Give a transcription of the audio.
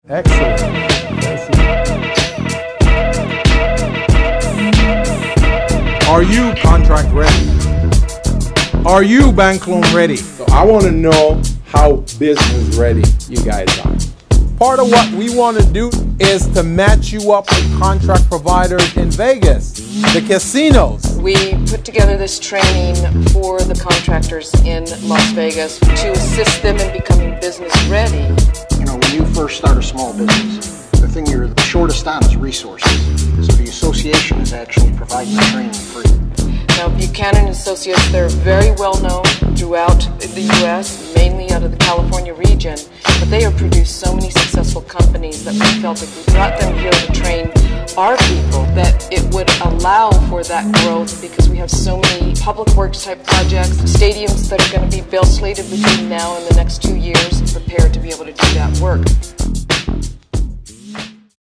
Excellent. Are you contract ready? Are you bank loan ready? So I want to know how business ready you guys are. Part of what we want to do is to match you up with contract providers in Vegas, the casinos. We put together this training for the contractors in Las Vegas to assist them in becoming business ready. You know, when you first start a small business, the thing you're the shortest on is resources. So the association is actually providing the training free. Now, Buchanan Associates, they're very well known throughout the U.S., mainly out of the California region, but they have produced so many successful companies that we felt if we brought them here to train our people, that it would allow for that growth because we have so many public works type projects, stadiums that are going to be built slated between now and the next 2 years, prepared to be able to do that work.